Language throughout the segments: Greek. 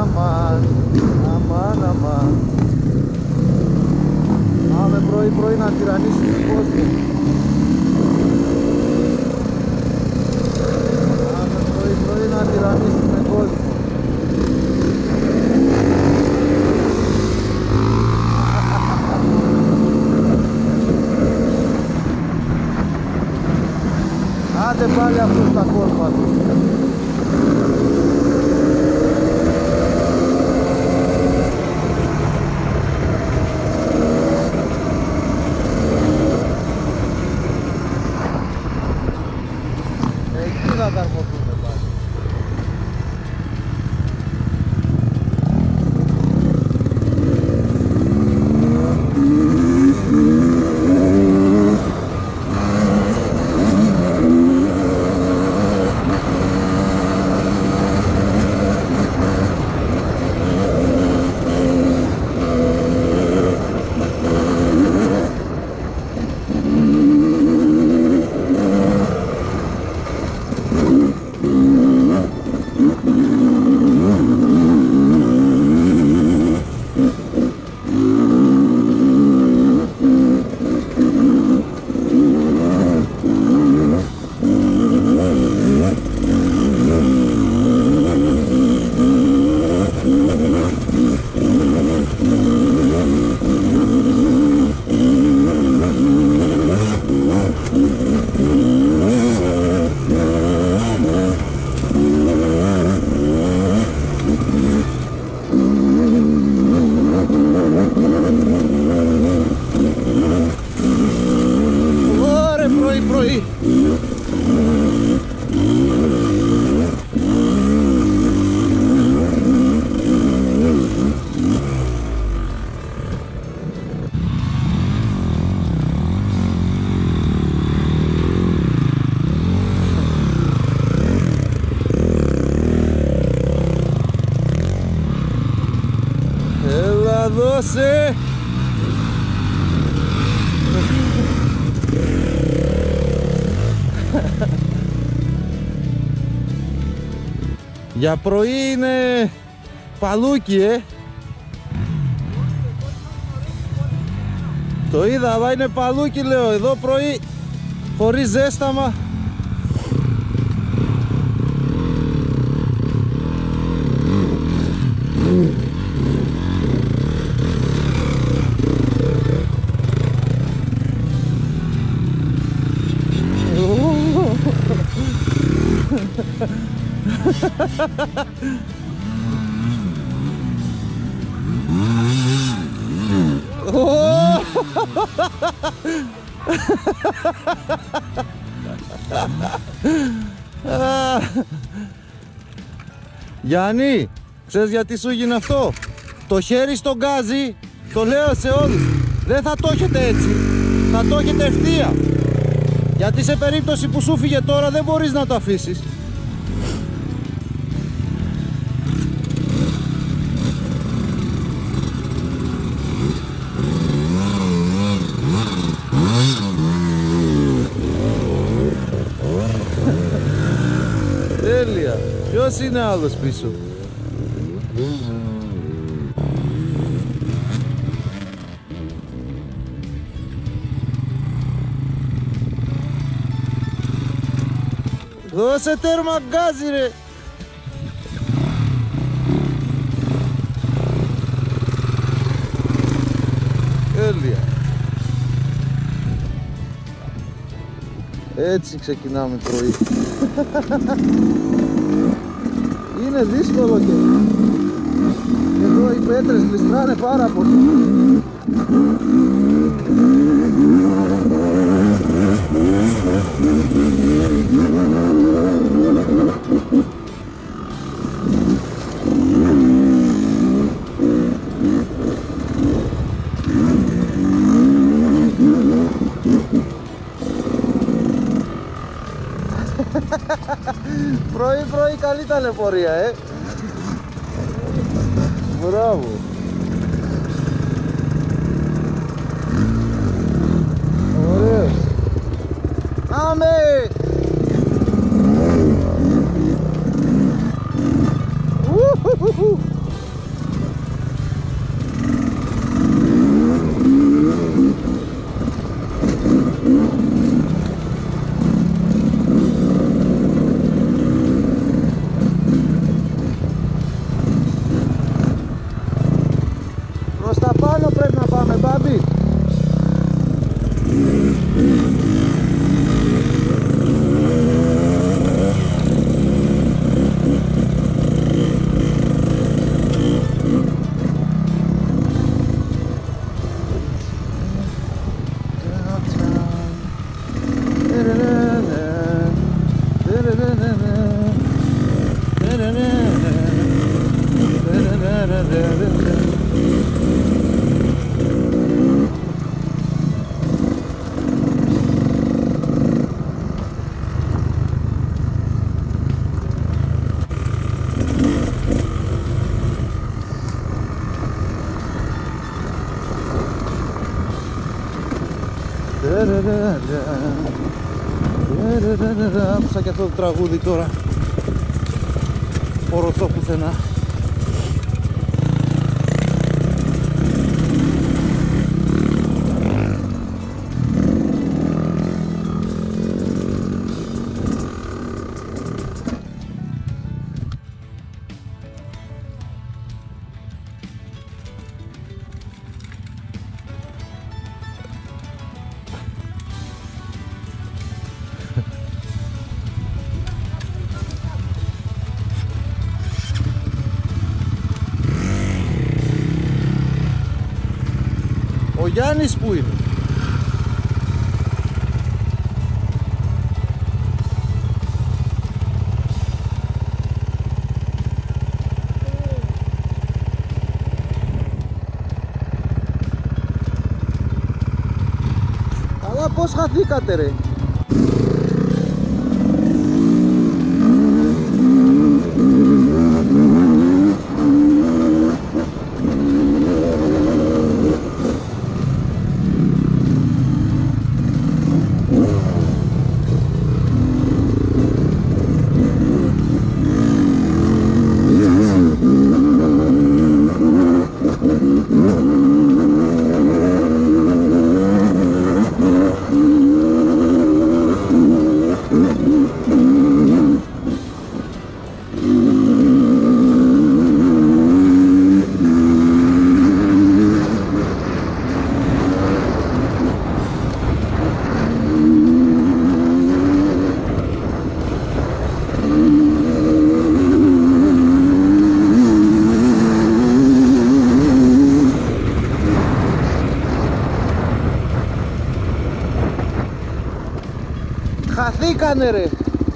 αμάν, αμάν, αμάν. Πάμε πρωί-πρωί να τυραννήσουμε τον κόσμο. Πάμε πρωί-πρωί να τυραννήσουμε τον κόσμο. Άντε πάλι αυτούς τα κόλπα τους. Εκεί θα καρποθούμε πάλι. Πρωί. Έλα δώσε. Για πρωί είναι παλούκι, Το είδα, αλλά είναι παλούκι, λέω. Εδώ πρωί, χωρίς ζέσταμα. Γιάννη, ξέρεις γιατί σου γίνει αυτό? Το χέρι στον γκάζι, το λέω σε όλους, δεν θα το έχετε έτσι, θα το έχετε ευθεία. Γιατί σε περίπτωση που σου φύγε τώρα δεν μπορείς να το αφήσεις. Τέλεια. Ποιος είναι άλλος πίσω? Δώσε τέρμα γκάζι, ρε! Τέλεια. Έτσι ξεκινάμε πρωί. Είναι δύσκολο και εδώ οι πέτρες γλιστράνε πάρα πολύ. Πρωί καλή ταλαιπωρία, Μπράβο. Ωραίος. Άμε! Άκουσα και αυτό το τραγούδι τώρα. Πορωθώ πουθενά. Ο Γιάννης που είναι? Αλλά πώς χαθήκατε ρε? Χαθήκανε ρε!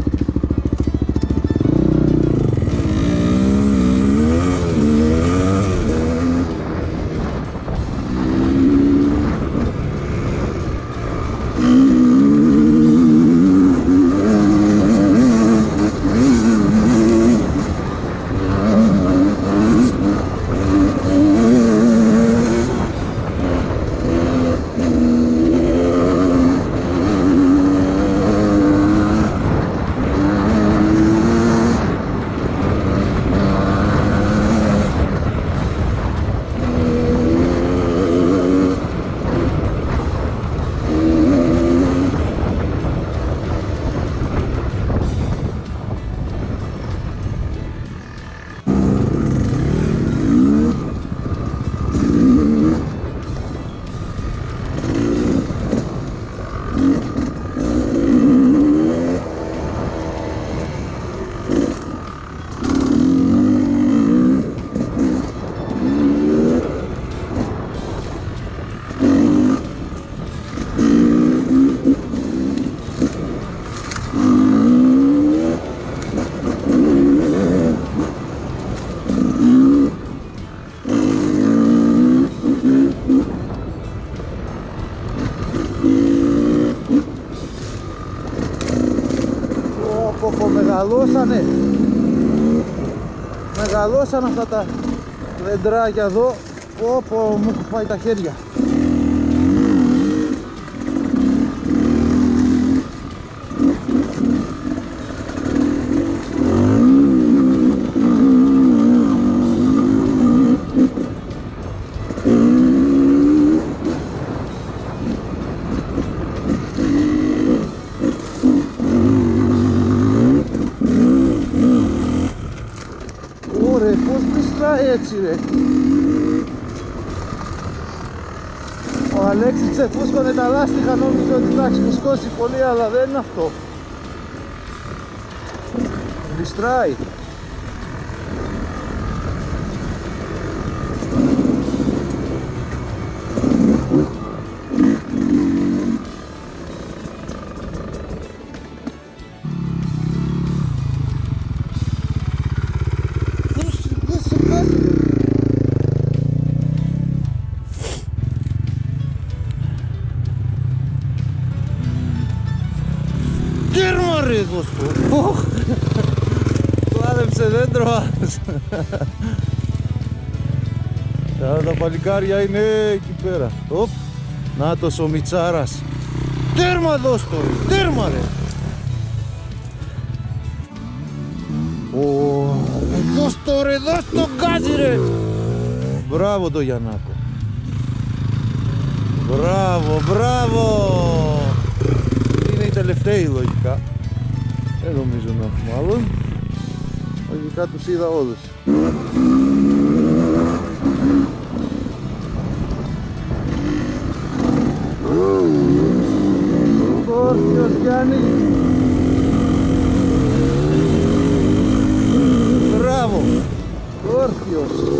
Μεγαλώσαν αυτά τα δεντράκια εδώ. Πω, μου έχουν φάει τα χέρια. Έτσι ρε. Ο Αλέξης ξεφούσκωνε τα λάστιχα, νόμιζε ότι θα έχει φουσκώσει πολύ, αλλά δεν είναι αυτό. Γλιστράει. Κλάδεψε δέντρο. Τα παλικάρια είναι εκεί πέρα. Νάτος ο Μιτσάρας. Τέρμα δώσ' το ρε, τέρμα ρε. Δώσ' το ρε, δώσ' το γκάζι ρε. Μπράβο το Γιαννάκο. Μπράβο, μπράβο. Είναι οι τελευταίοι λογικά. Δεν νομίζω να έχουμε άλλον. Λογικά τους είδα όλους. Όρθιος Γιάννη. Μπράβο. Όρθιος.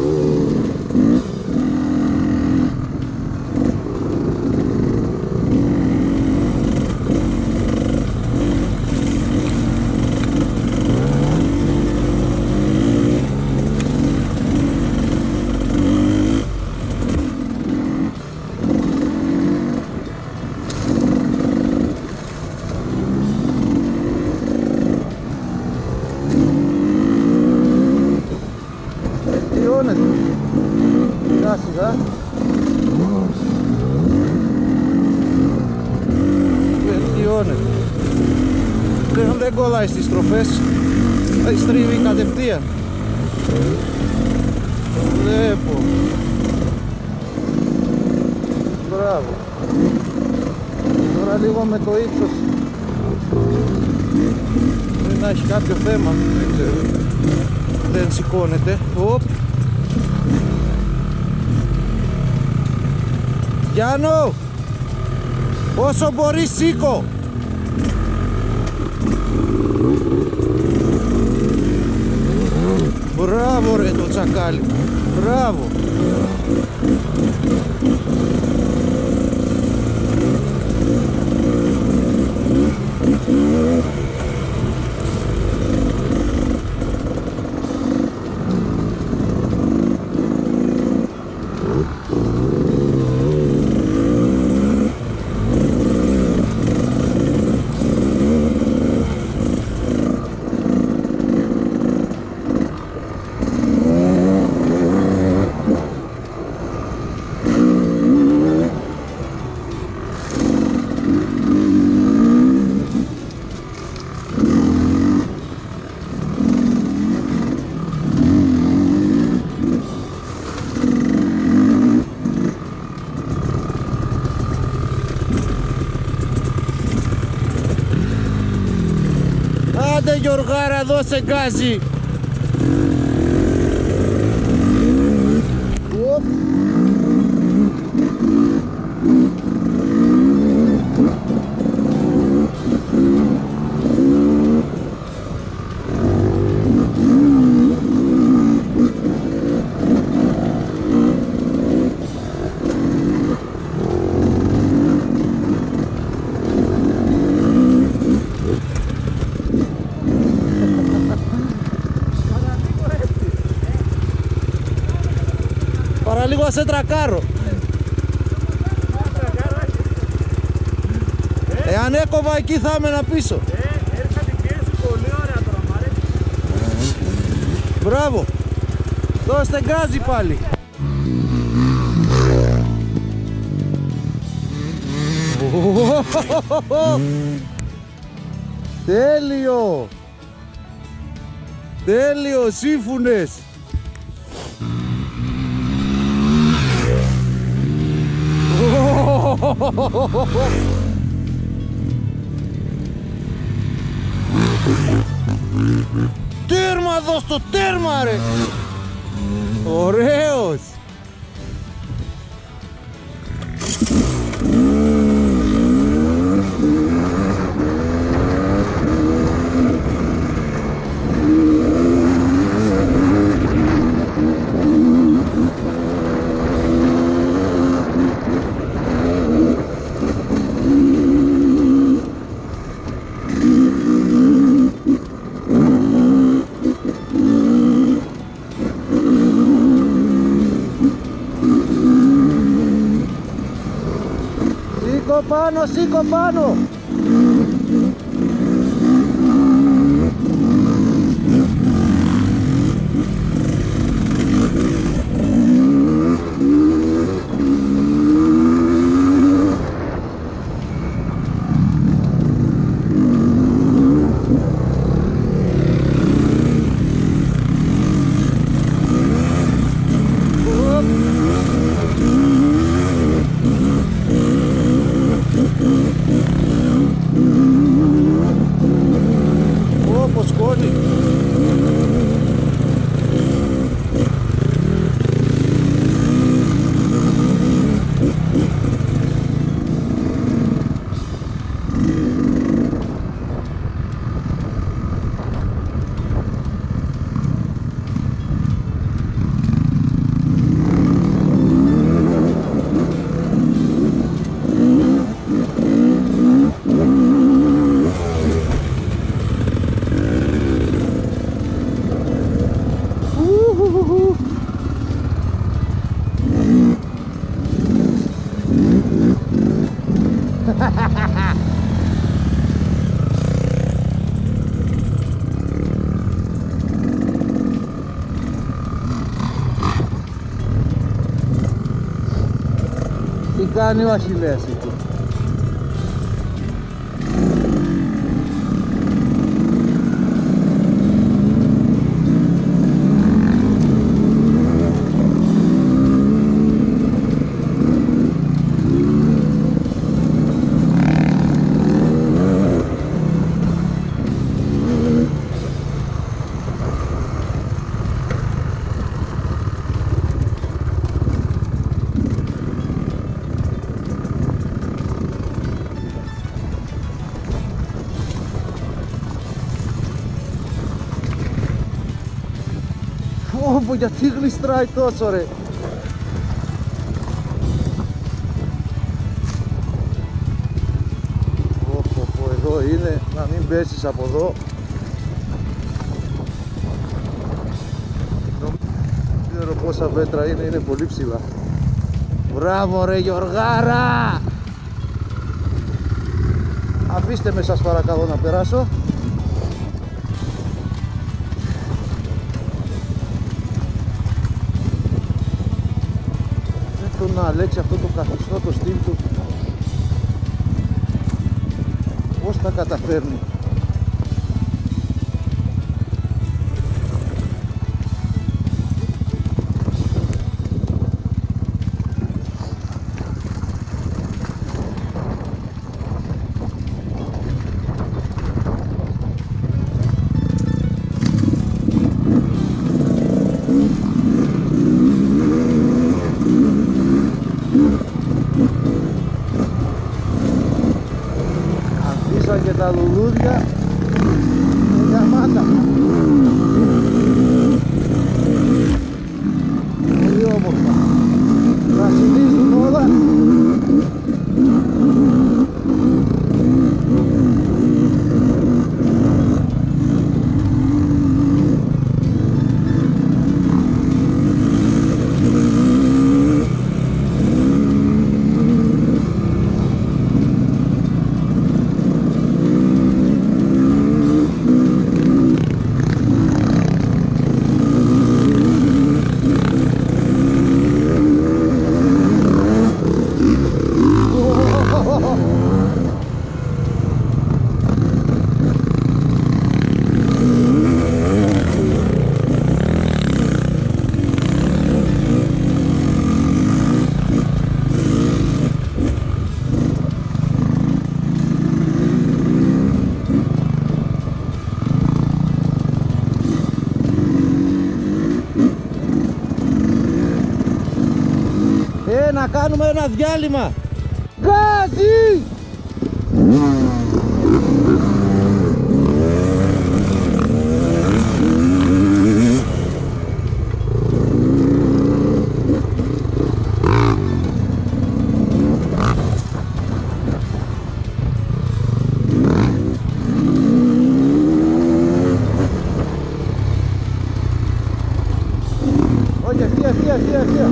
Σιγά σιγά. Βελτιώνεται. Πλέον δεν κολλάει στις στροφές. Θα στρίβει κατευθείαν. Βλέπω. Μπράβο. Τώρα λίγο με το ύψος. Πρέπει να έχει κάποιο θέμα. Δεν ξέρω. Δεν σηκώνεται. Οπ. Γιάννο, όσο μπορείς σήκω. Μπράβο ρε το τσακάλι. Μπράβο. Άντε Γιωργάρα, δώσε γκάζι. Παραλίγο να σε τρακάρω. Εάν έκοβα εκεί θα έμενα πίσω. Έρχα την πίεση πολύ ωραία τώρα, μ' αρέσει. Μπράβο. Δώστε γκάζι πάλι. Τέλειο. Τέλειο, σύμφωνες. Τέρμα δώσ' το, τέρμα ρε. Ωραίος. Σήκω πάνω, σήκω πάνω. Τι κάνει ο Αχιλλέας εκεί? Φόβο, γιατί γλιστράει τόσο ρε. Εδώ είναι, να μην πέσεις από εδώ. Δεν ξέρω πόσα μέτρα είναι, είναι πολύ ψηλά. Μπράβο ρε Γιωργάρα. Αφήστε με σας παρακαλώ να περάσω. Να Αλέξη αυτό το καθιστό το στυλ του, πώς τα καταφέρνει. Και τα λουλούδια είναι γαμάτα. Πολύ όμορφα. Πρασινίζουν όλα. Να κάνουμε ένα διάλειμμα. Γκάζι! Όχι, ευθεία.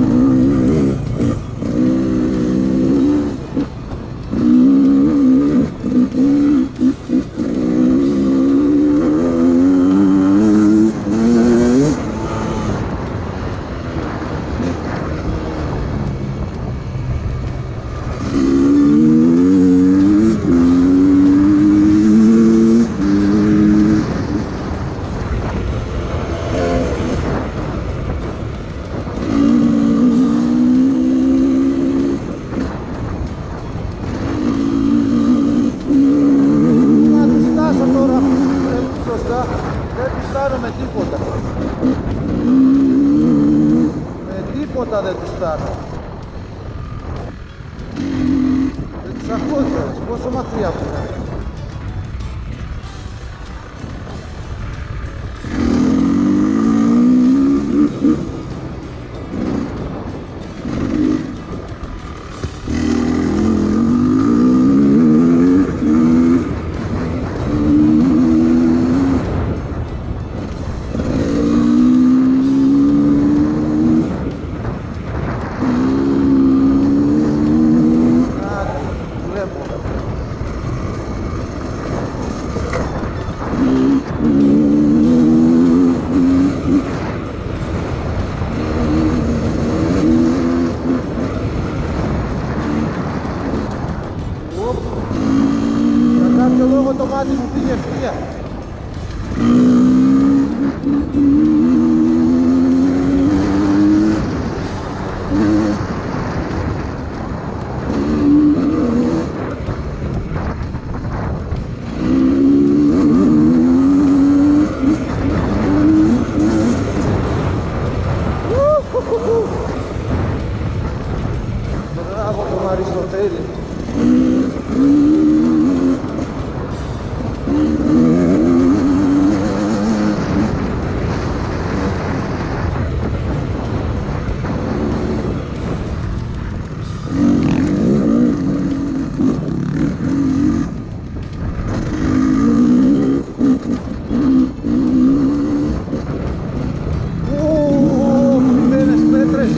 Δεν τους φτάνω με τίποτα. Με τίποτα δεν τους φτάνω. Δεν τους ακούω κιόλας. Πόσο μακριά που είναι. βλέπω. μάτι μου πήγε ευθεία. Μπράβο τον Αριστοτέλη. Πημένες πέτρες.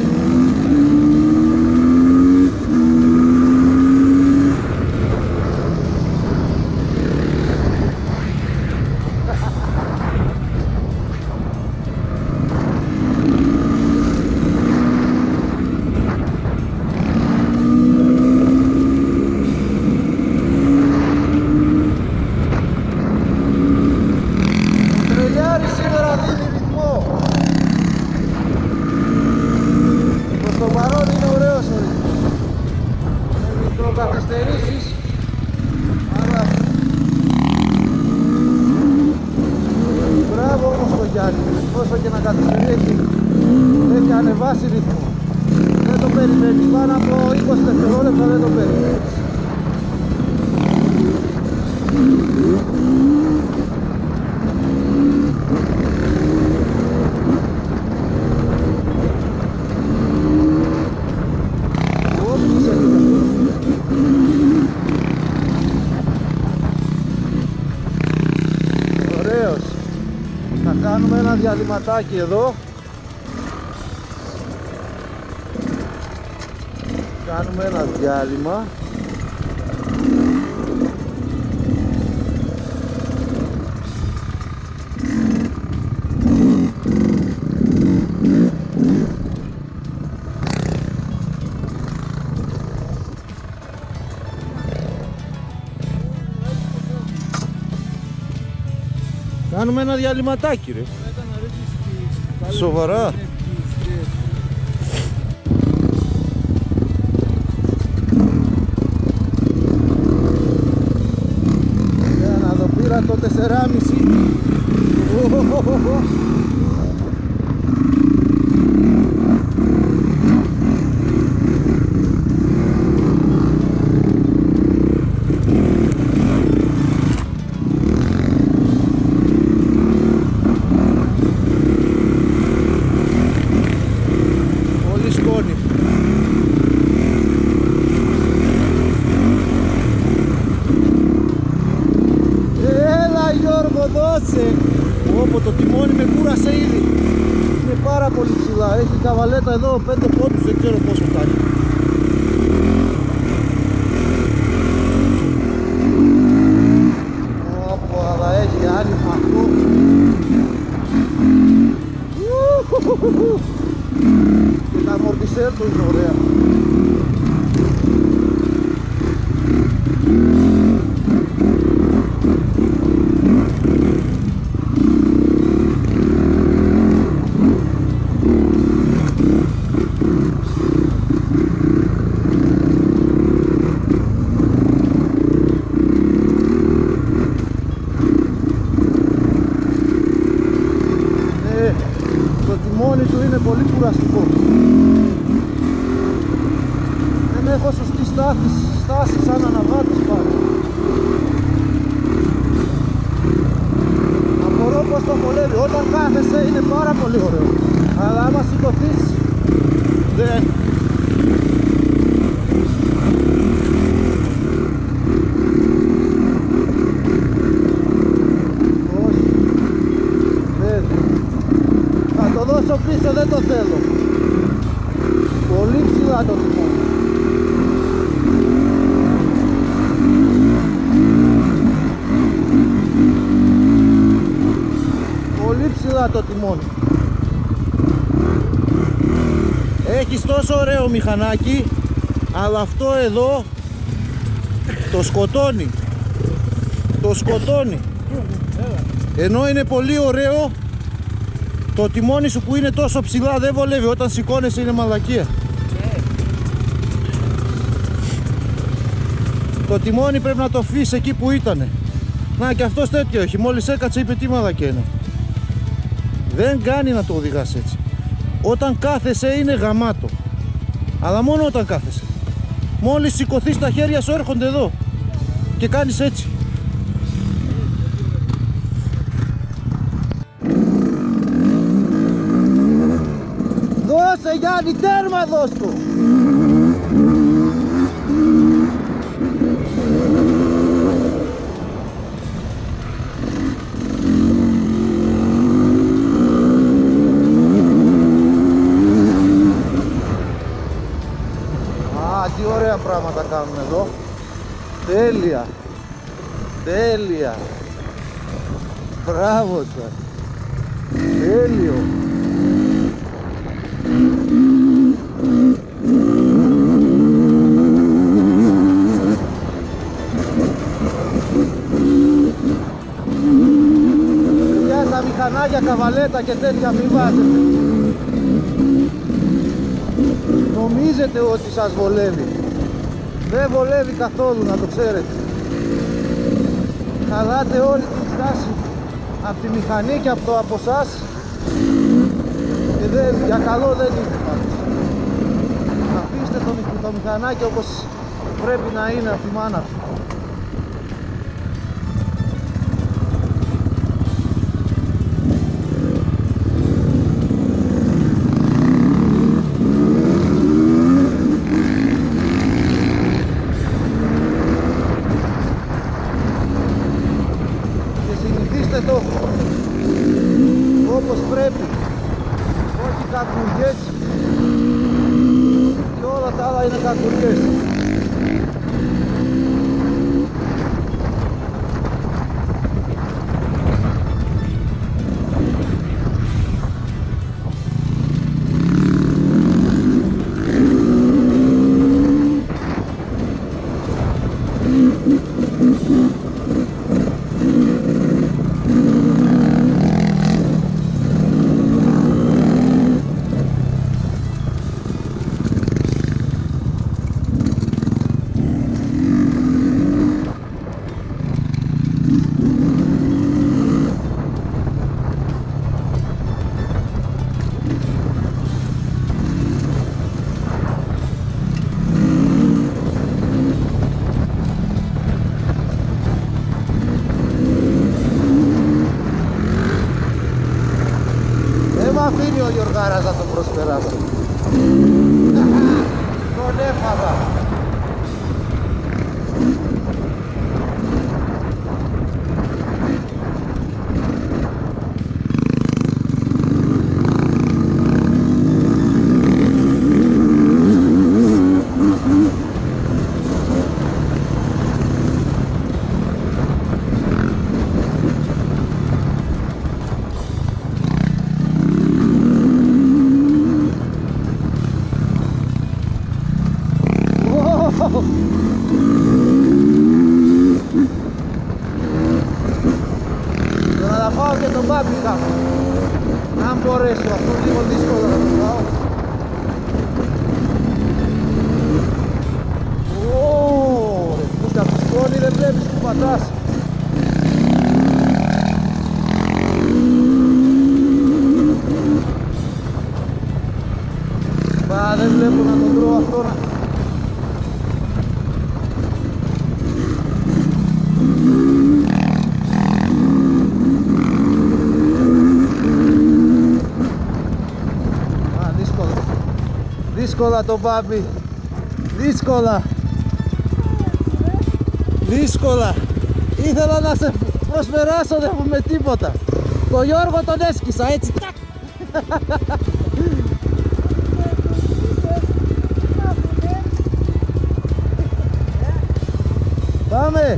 Σήμερα δίνει ρυθμό. Προς το παρόν είναι ωραίος ο ρυθμός. Με μικροκαθυστερήσεις, αλλά μπράβο όμως το Γιάννη. Όσο και να καθυστερήσει, έχει ανεβάσει ρυθμό. Δεν το περιμένεις, πάνω από 20 δευτερόλεπτα δεν το περιμένεις. Ωραίος. Θα κάνουμε ένα διαλυματάκι εδώ. Κάνουμε ένα διάλειμμα. Κάνουμε ένα διαλυματάκι ρε. Σοβαρά. Για να δω, πήρα το 4,5. Έλα Γιώργο, δώσε! Όπο, το τιμόνι με κούρασε ήδη. Είναι πάρα πολύ ψηλά. Έχει καβαλέτα εδώ 5 πόντους, δεν ξέρω πόσο θα έχει. Όπο, αλλά έχει άνοιγμα αυτό. Και τα αμορτισέρ του είναι ωραία. Το τιμόνι του είναι πολύ κουραστικό. Δεν έχω σωστή στάση σαν αναβάτης πάλι. Απορώ πως το βολεύει. Όταν κάθεσαι είναι πάρα πολύ ωραίο. Αλλά άμα σηκωθείς δεν. Θα το δώσω πίσω, δεν το θέλω. Πολύ ψηλά το τιμόνι. Πολύ ψηλά το τιμόνι. Έχεις τόσο ωραίο μηχανάκι, αλλά αυτό εδώ το σκοτώνει. Το σκοτώνει. Ενώ είναι πολύ ωραίο, το τιμόνι σου που είναι τόσο ψηλά δεν βολεύει, όταν σηκώνεσαι είναι μαλακία. Το τιμόνι πρέπει να το αφήσεις εκεί που ήτανε. Να, και αυτός τέτοιο έχει, μόλις έκατσε είπε τι μαλακία είναι. Δεν κάνει να το οδηγάς έτσι. Όταν κάθεσαι είναι γαμάτο, αλλά μόνο όταν κάθεσαι. Μόλις σηκωθείς τα χέρια σου έρχονται εδώ και κάνεις έτσι. Δώσε Γιάννη, τέρμα δώσ' του! Τι ωραία πράγματα κάνουμε εδώ. Τέλεια. Τέλεια. Μπράβο σας. Τέλειο. Παιδιά, τα μηχανάκια, καβαλέτα και τέτοια μη βάζετε. Νομίζετε ότι σας βολεύει. Δεν βολεύει καθόλου, να το ξέρετε. Χαλάτε όλη τη στάση από τη μηχανή και από εσάς και για καλό δεν είναι πάντως. Αφήστε το μηχανάκι όπως πρέπει να είναι από τη μάνα του. Όπως πρέπει, όχι κακουριές και όλα τα άλλα είναι κακουριές. Αφήνει ο Γιωργάρας να τον προσπεράσει. Τον έφαγα. Τώρα θα πάω και τον Μπάμπη κάπου. Αν μπορέσω, αυτό είναι λίγο δύσκολο να το πάω. Κοίτα, από τη σκόνη δεν βλέπεις που πατάς. Μπα, δεν βλέπω να τον τρώω αυτό να... Δύσκολα το Μπάμπη, δύσκολα. Δύσκολα. Ήθελα να σε προσπεράσω, δεν έχουμε τίποτα. Το Γιώργο τον έσκησα έτσι. Πάμε.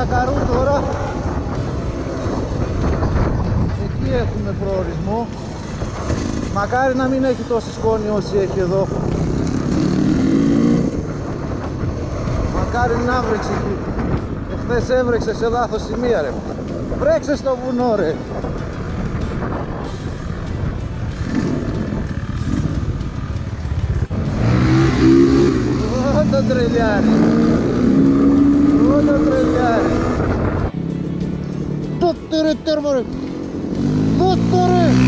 Καρούν τώρα. Εκεί έχουμε προορισμό. Μακάρι να μην έχει τόση σκόνη όσοι έχει εδώ. Μακάρι να βρέξει εκεί. Εχθές έβρεξε σε λάθος σημεία ρε. Βρέξε στο βουνό ρε. Ω το τρελιάρι. Ω το τρελιάρι. Τότε ρε τέρμα ρε. Δώσ' το ρε.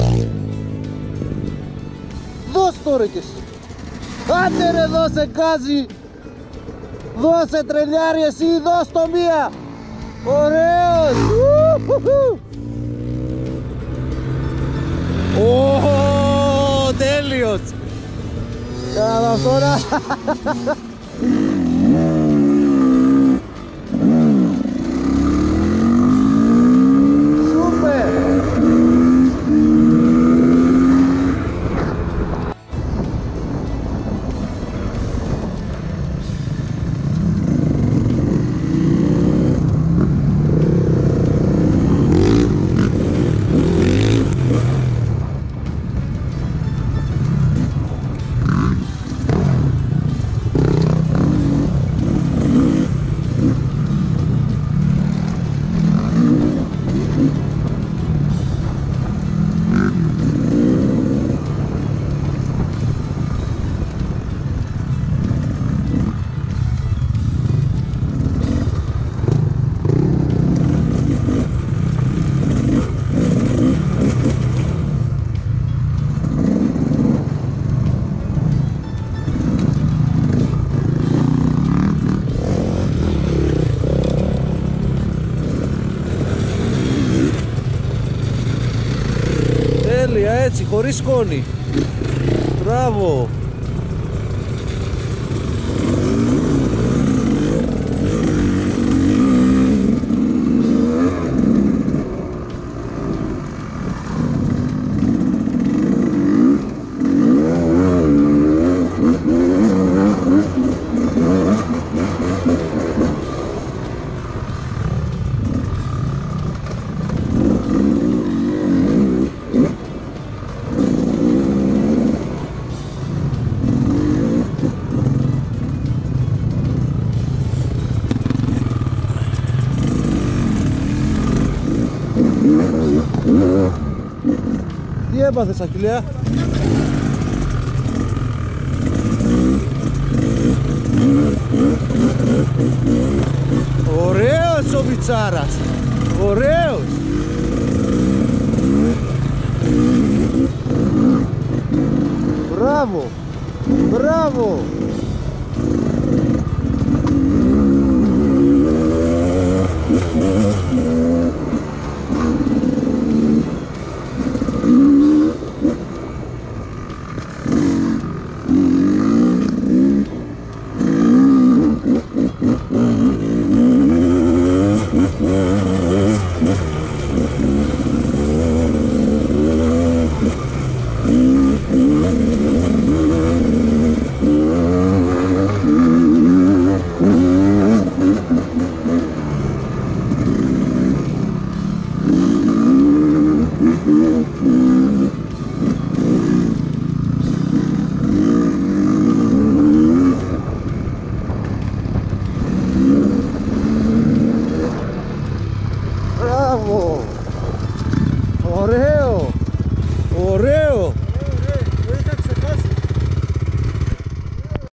Δώσ' το ρε κι εσύ. Άντε ρε δώσε γκάζι. Δώσε τρελιάρι εσύ, δώσ' το μία. Ωραίος. Ω, τέλειος. Κάνα τώρα. Σούπερ. Έτσι, χωρίς σκόνη. Μπράβο. Τι έπαθες Αχιλλέα? Ωραίος ο Βιτσάρας. Ωραίος. Μπράβο. Μπράβο. Μπράβο. Ωραίο.